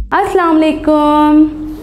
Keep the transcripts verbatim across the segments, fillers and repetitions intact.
अस्सलाम वालेकुम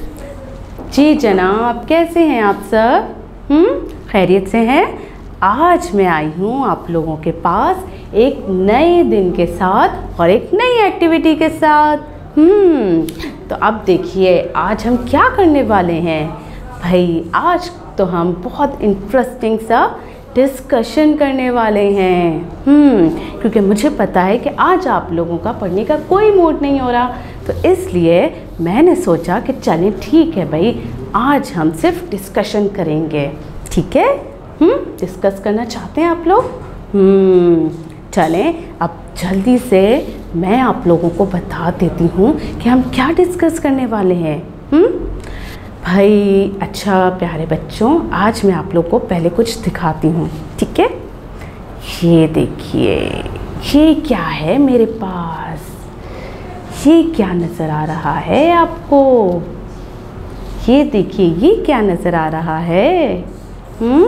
जी जनाब, कैसे हैं आप सब? हम्म खैरियत से हैं? आज मैं आई हूँ आप लोगों के पास एक नए दिन के साथ और एक नई एक्टिविटी के साथ। हम्म तो अब देखिए आज हम क्या करने वाले हैं भाई। आज तो हम बहुत इंटरेस्टिंग सा डिस्कशन करने वाले हैं। हम्म क्योंकि मुझे पता है कि आज आप लोगों का पढ़ने का कोई मूड नहीं हो रहा, तो इसलिए मैंने सोचा कि चलें ठीक है भाई, आज हम सिर्फ डिस्कशन करेंगे। ठीक है? हम्म डिस्कस करना चाहते हैं आप लोग? हम्म चलें अब जल्दी से मैं आप लोगों को बता देती हूँ कि हम क्या डिस्कस करने वाले हैं। हम्म भाई अच्छा प्यारे बच्चों, आज मैं आप लोग को पहले कुछ दिखाती हूँ। ठीक है? ये देखिए, ये क्या है मेरे पास? ये क्या नज़र आ रहा है आपको? ये देखिए, ये क्या नज़र आ रहा है? हम्म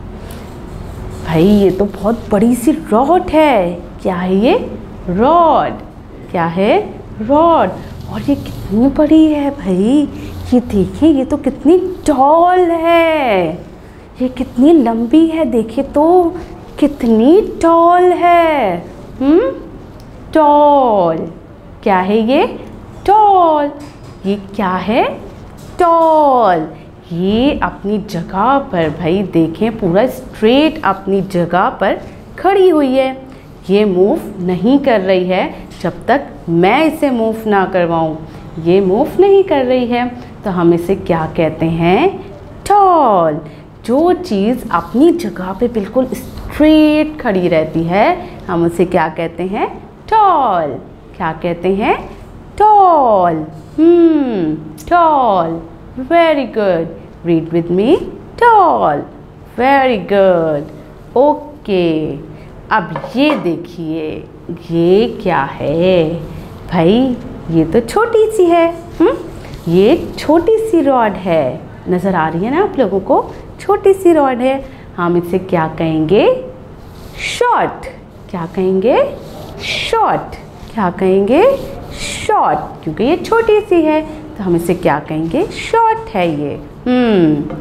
भाई ये तो बहुत बड़ी सी रॉड है। क्या है ये? रॉड। क्या है? रॉड। और ये कितनी बड़ी है भाई, ये देखिए, ये तो कितनी टॉल है, ये कितनी लंबी है, देखिए तो कितनी टॉल है। Hmm tall. क्या है ये? टॉल। ये क्या है? टॉल। ये अपनी जगह पर भाई देखें, पूरा स्ट्रेट अपनी जगह पर खड़ी हुई है। ये मूव नहीं कर रही है जब तक मैं इसे मूव ना करवाऊँ। ये मूव नहीं कर रही है तो हम इसे क्या कहते हैं? टॉल। जो चीज़ अपनी जगह पे बिल्कुल स्ट्रेट खड़ी रहती है हम उसे क्या कहते हैं? टॉल। क्या कहते हैं? Tall. Hmm tall. Very good, read with me, tall. Very good. Okay, अब ये देखिए, ये क्या है भाई? ये तो छोटी सी है। हम्म ये एक छोटी सी रॉड है, नज़र आ रही है ना आप लोगों को? छोटी सी रॉड है, हम इसे क्या कहेंगे? शॉर्ट। क्या कहेंगे? शॉर्ट। क्या कहेंगे? शॉर्ट। क्योंकि ये छोटी सी है तो हम इसे क्या कहेंगे? शॉर्ट है ये। हम्म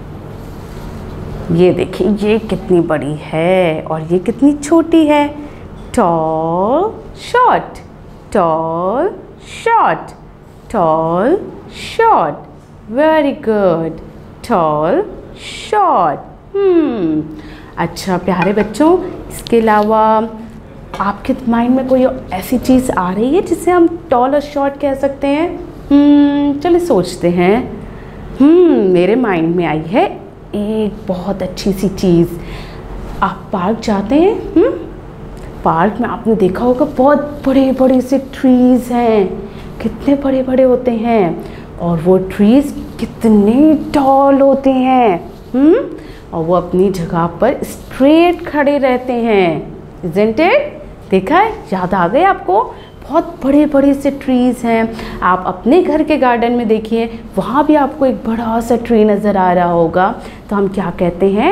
ये देखिए, ये कितनी बड़ी है और ये कितनी छोटी है। Tall, short, tall, short, tall, short. Very good, tall, short. Hmm अच्छा प्यारे बच्चों, इसके अलावा आपके माइंड में कोई ऐसी चीज़ आ रही है जिसे हम टॉल और शॉर्ट कह सकते हैं? हम्म चलिए सोचते हैं। हम्म मेरे माइंड में आई है एक बहुत अच्छी सी चीज़। आप पार्क जाते हैं? हम्म पार्क में आपने देखा होगा बहुत बड़े बड़े से ट्रीज़ हैं, कितने बड़े बड़े होते हैं और वो ट्रीज़ कितने टॉल होते हैं। हम्म और वो अपनी जगह पर स्ट्रेट खड़े रहते हैं। Isn't it? देखा है? याद आ गए आपको? बहुत बड़े बड़े से ट्रीज़ हैं। आप अपने घर के गार्डन में देखिए, वहाँ भी आपको एक बड़ा सा ट्री नज़र आ रहा होगा। तो हम क्या कहते हैं?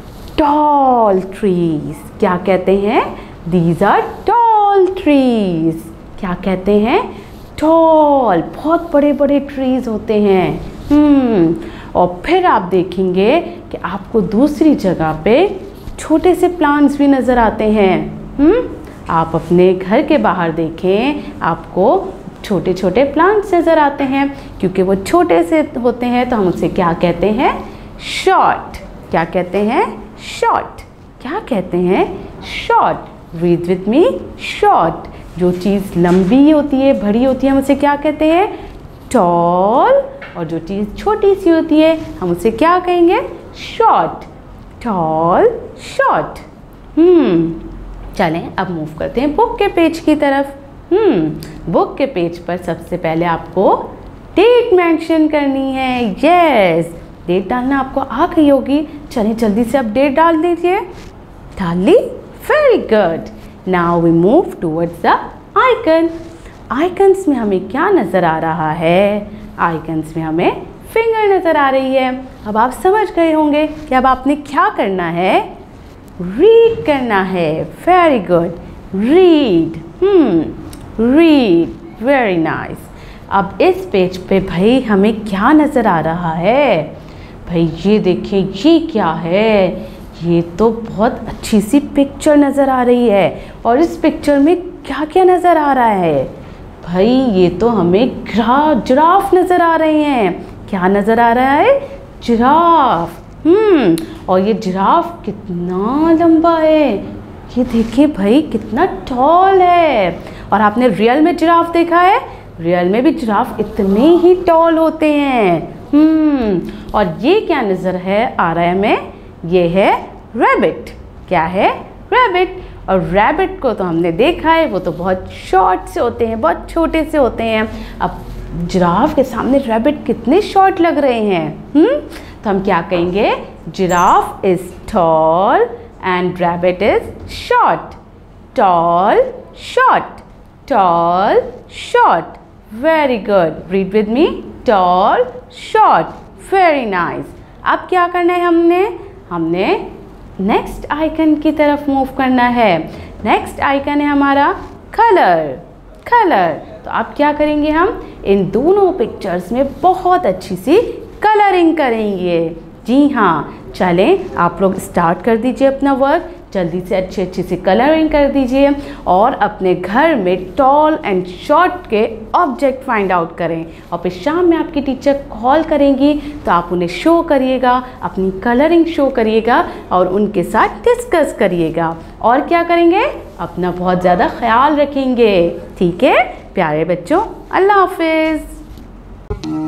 Tall trees. क्या कहते हैं? These are tall trees. क्या कहते हैं? टॉल। बहुत बड़े बड़े ट्रीज़ होते हैं। हम्म और फिर आप देखेंगे कि आपको दूसरी जगह पे छोटे से प्लांट्स भी नज़र आते हैं। हम्म आप अपने घर के बाहर देखें, आपको छोटे छोटे प्लांट्स नज़र आते हैं। क्योंकि वो छोटे से होते हैं तो हम उसे क्या कहते हैं? शॉर्ट। क्या कहते हैं? शॉर्ट। क्या कहते हैं? Short. Read with me, short. जो चीज़ लंबी होती है, बड़ी होती है, हम उसे क्या कहते हैं? टॉल। और जो चीज़ छोटी सी होती है हम उसे क्या कहेंगे? शॉर्ट। Tall, short. हम्म चलें अब मूव करते हैं बुक के पेज की तरफ। हम्म बुक के पेज पर सबसे पहले आपको डेट मेंशन करनी है। यस, डेट डालना आपको आ गई होगी। चलिए जल्दी से अब डेट डाल दीजिए। डाल ली? Very good. Now we move towards the icon. Icons में हमें क्या नज़र आ रहा है? आइकन्स में हमें फिंगर नज़र आ रही है। अब आप समझ गए होंगे कि अब आपने क्या करना है? रीड करना है। Very good, read. Hmm read, very nice. अब इस पेज पे भाई हमें क्या नज़र आ रहा है? भाई ये देखिए, ये क्या है? ये तो बहुत अच्छी सी पिक्चर नज़र आ रही है। और इस पिक्चर में क्या क्या नज़र आ रहा है? भाई ये तो हमें ग्रा जिराफ नज़र आ रहे हैं। क्या नज़र आ रहा है? जिराफ। हम्म और ये जिराफ कितना लंबा है, ये देखिए भाई कितना टॉल है। और आपने रियल में जिराफ देखा है? रियल में भी जिराफ इतने ही टॉल होते हैं। हम्म और ये क्या नज़र है आ रहा है हमें? ये है रैबिट। क्या है? रैबिट। और रैबिट को तो हमने देखा है, वो तो बहुत शॉर्ट से होते हैं, बहुत छोटे से होते हैं। अब जिराफ के सामने रैबिट कितने शॉर्ट लग रहे हैं। हम्म तो हम क्या कहेंगे? Giraffe is tall and rabbit is short. Tall short, tall short. Very good, read with me. Tall short, very nice. अब क्या करना है हमने? हमने नेक्स्ट आइकन की तरफ मूव करना है। नेक्स्ट आइकन है हमारा कलर। कलर तो अब क्या करेंगे? हम इन दोनों पिक्चर्स में बहुत अच्छी सी कलरिंग करेंगे। जी हाँ, चलें आप लोग स्टार्ट कर दीजिए अपना वर्क। जल्दी से अच्छी अच्छी सी कलरिंग कर दीजिए और अपने घर में टॉल एंड शॉर्ट के ऑब्जेक्ट फाइंड आउट करें। और फिर शाम में आपकी टीचर कॉल करेंगी तो आप उन्हें शो करिएगा, अपनी कलरिंग शो करिएगा और उनके साथ डिस्कस करिएगा। और क्या करेंगे? अपना बहुत ज़्यादा ख्याल रखेंगे। ठीक है प्यारे बच्चों, अल्लाह हाफिज़।